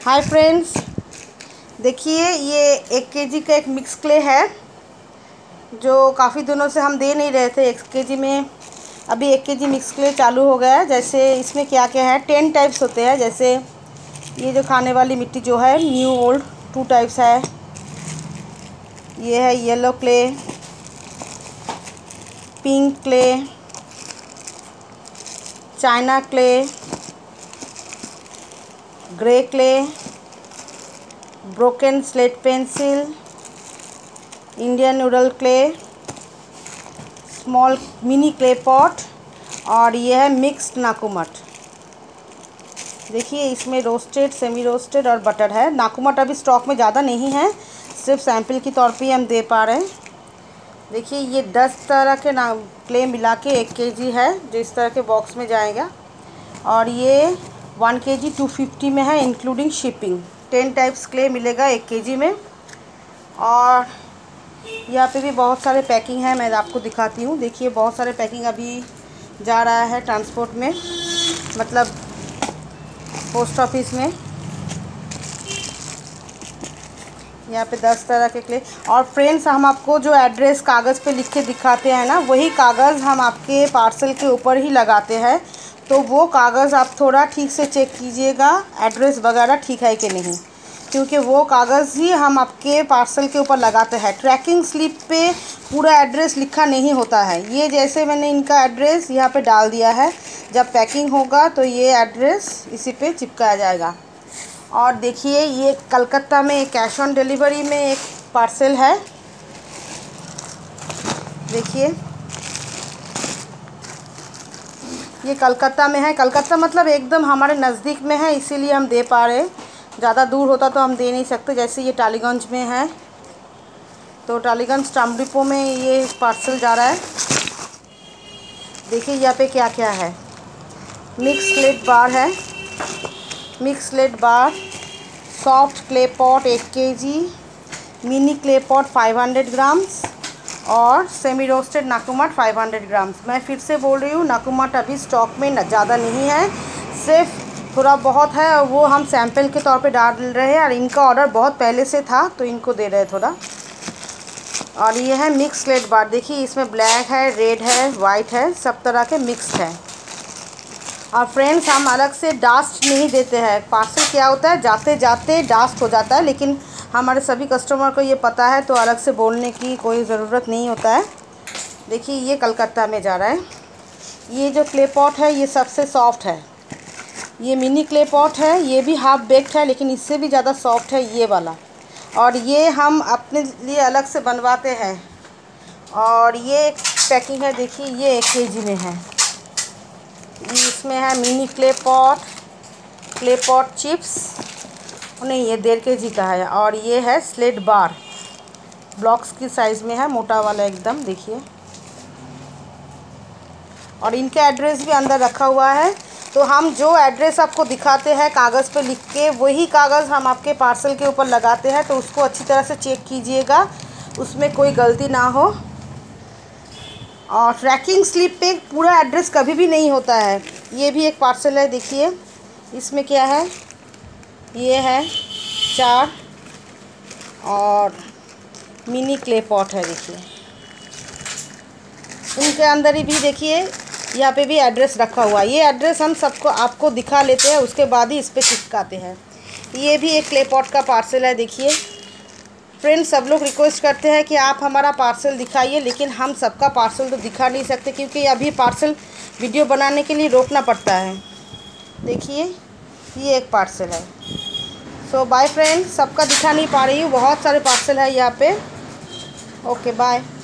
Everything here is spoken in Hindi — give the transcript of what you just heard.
हाय फ्रेंड्स, देखिए ये 1 kg का एक मिक्स क्ले है जो काफ़ी दिनों से हम दे नहीं रहे थे। 1 kg में अभी 1 kg मिक्स क्ले चालू हो गया है। जैसे इसमें क्या क्या है, 10 टाइप्स होते हैं। जैसे ये जो खाने वाली मिट्टी जो है न्यू ओल्ड 2 टाइप्स है। ये है yellow clay, pink clay, china clay, grey clay, broken slate pencil, Indian noodle clay, small mini clay pot और ये है मिक्स्ड नाकुमट। देखिए इसमें रोस्टेड, सेमी रोस्टेड और बटर है। नाकुमट अभी स्टॉक में ज़्यादा नहीं है, सिर्फ सैंपल के तौर पे ही हम दे पा रहे हैं। देखिए ये 10 तरह के क्ले मिला के 1 kg है जो इस तरह के बॉक्स में जाएगा। और ये 1 kg 250 में है इंक्लूडिंग शिपिंग। 10 टाइप्स क्ले मिलेगा 1 kg में। और यहाँ पे भी बहुत सारे पैकिंग है, मैं आपको दिखाती हूँ। देखिए बहुत सारे पैकिंग अभी जा रहा है ट्रांसपोर्ट में, मतलब पोस्ट ऑफिस में। यहाँ पे 10 तरह के क्ले। और फ्रेंड्स, हम आपको जो एड्रेस कागज़ पे लिख के दिखाते हैं ना, वही कागज़ हम आपके पार्सल के ऊपर ही लगाते हैं। तो वो कागज़ आप थोड़ा ठीक से चेक कीजिएगा, एड्रेस वगैरह ठीक है कि नहीं, क्योंकि वो कागज़ ही हम आपके पार्सल के ऊपर लगाते हैं। ट्रैकिंग स्लिप पे पूरा एड्रेस लिखा नहीं होता है। ये जैसे मैंने इनका एड्रेस यहाँ पे डाल दिया है, जब पैकिंग होगा तो ये एड्रेस इसी पे चिपकाया जाएगा। और देखिए ये कलकत्ता में कैश ऑन डिलीवरी में एक पार्सल है। देखिए ये कलकत्ता में है। कलकत्ता मतलब एकदम हमारे नज़दीक में है, इसीलिए हम दे पा रहे हैं। ज़्यादा दूर होता तो हम दे नहीं सकते। जैसे ये टालीगंज में है, तो टालीगंज स्टाम्प डिपो में ये पार्सल जा रहा है। देखिए यहाँ पे क्या क्या है। मिक्स स्लेट बार है, mix slate bar, soft clay pot 1 kg, mini clay pot 500 grams और सेमी रोस्टेड नाकुमट 500 ग्राम्स। मैं फिर से बोल रही हूँ, नाकुमट अभी स्टॉक में ज़्यादा नहीं है, सिर्फ थोड़ा बहुत है और वो हम सैंपल के तौर पे डाल रहे हैं। और इनका ऑर्डर बहुत पहले से था तो इनको दे रहे हैं थोड़ा। और ये है मिक्स स्लेट बार। देखिए इसमें ब्लैक है, रेड है, वाइट है, सब तरह के मिक्स है। और फ्रेंड्स, हम अलग से डास्ट नहीं देते हैं। पार्सल क्या होता है, जाते जाते डास्ट हो जाता है, लेकिन हमारे सभी कस्टमर को ये पता है तो अलग से बोलने की कोई ज़रूरत नहीं होता है। देखिए ये कलकत्ता में जा रहा है। ये जो क्ले पॉट है ये सबसे सॉफ्ट है। ये मिनी क्ले पॉट है, ये भी हाफ बेक्ड है, लेकिन इससे भी ज़्यादा सॉफ्ट है ये वाला। और ये हम अपने लिए अलग से बनवाते हैं। और ये एक पैकिंग है, देखिए ये 1 kg में है। इसमें है मिनी क्ले पॉट चिप्स, नहीं ये 1.5 kg का है। और ये है स्लेट बार, ब्लॉक्स की साइज़ में है, मोटा वाला एकदम। देखिए और इनका एड्रेस भी अंदर रखा हुआ है। तो हम जो एड्रेस आपको दिखाते हैं कागज़ पे लिख के, वही कागज़ हम आपके पार्सल के ऊपर लगाते हैं। तो उसको अच्छी तरह से चेक कीजिएगा, उसमें कोई गलती ना हो। और ट्रैकिंग स्लिप पे पूरा एड्रेस कभी भी नहीं होता है। ये भी एक पार्सल है। देखिए इसमें क्या है, ये है 4 और मिनी क्ले पॉट है। देखिए उनके अंदर ही भी देखिए यहाँ पे भी एड्रेस रखा हुआ है। ये एड्रेस हम सबको आपको दिखा लेते हैं, उसके बाद ही इस पर चिपकाते हैं। ये भी एक क्ले पॉट का पार्सल है। देखिए फ्रेंड्स, सब लोग रिक्वेस्ट करते हैं कि आप हमारा पार्सल दिखाइए, लेकिन हम सबका पार्सल तो दिखा नहीं सकते, क्योंकि अभी पार्सल वीडियो बनाने के लिए रोकना पड़ता है। देखिए ये एक पार्सल है। सो बाय फ्रेंड्स, सबका दिखा नहीं पा रही हूँ, बहुत सारे पार्सल है यहाँ पे। Okay bye.